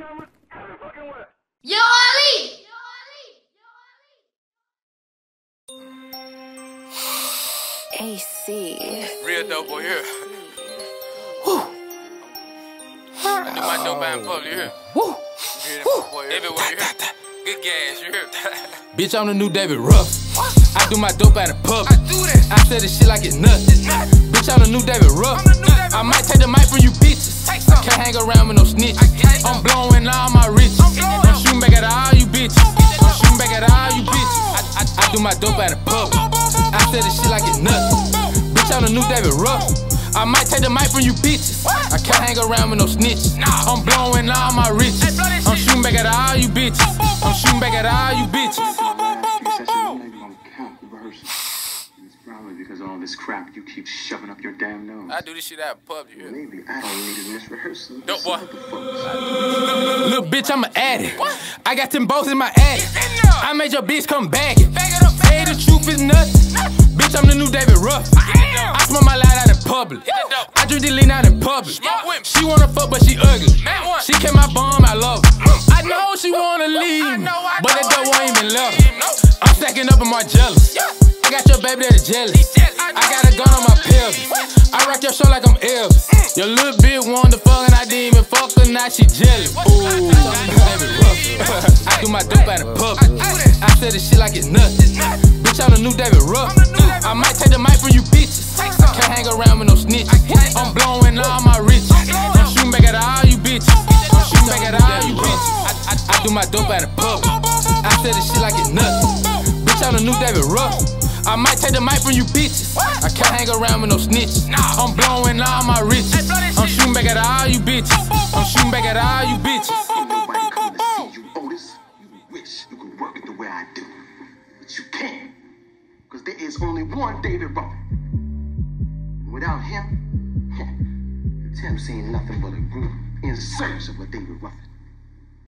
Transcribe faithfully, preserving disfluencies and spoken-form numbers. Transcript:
Yo, Ali! A C. Real dope boy here. Woo. I do my dope out in public here. Woo. You hear that boy everywhere you hear? Good gas, you hear? Bitch, I'm the new David Ruff. I do my dope out in public. I do that. I said this shit like it's nuts. Bitch, I'm the new David Ruff. I might take the mic from you bitches. I can't hang around with no snitches. I'm blowing all my riches. I'm shooting back at all you bitches. I'm shooting back at all you bitches. I, I, I do my dope out in public. I said this shit like it's nuts. Bitch, I'm the new David Ruff. I might take the mic from you bitches. I can't hang around with no snitches. I'm blowing all my riches. I'm shooting back at all you bitches. I'm shooting back at all you bitches. It's probably because of all this crap you keep shoving up your damn nose. I do this shit out in public here. Maybe I don't need in this rehearsal. Dope boy. Little bitch, I'm an addict. I got them both in my attic. I made your bitch come back. Say the truth is nothing. Bitch, I'm the new David Ruff. I smoke my light out in public. I drink the lean out in public. She wanna fuck, but she ugly. She kept my bum, I love her. I know she wanna leave, but that dope won't even love her. I'm stacking up in my jealous. I got your baby that's jealous. I got a gun on my pelvis. I rock your show like I'm Elvis. Your little bitch wanted to fuck and I didn't even fuck her, now she jealous. Ooh, David Ruff. I do my dope out in public. I said this shit like it's nuts. Bitch, I'm the new David Ruff. I might take the mic from you bitches. I can't hang around with no snitches. I'm blowing all my riches. I'm shooting back at all you bitches. I'm shooting back at all you bitches. I, I, I do my dope out in public. I said this shit like it's nuts. Bitch, I'm the new David Ruff. I might take the mic from you bitches. I can't hang around with no snitches. I'm blowing all my riches. I'm shooting back at all you bitches. I'm shooting back at all you bitches. Ain't nobody coming to see you, Otis. You wish you could work it the way I do. But you can't. Because there is only one David Ruff. Without him, Tim's seen nothing but a group in search of a David Ruffin.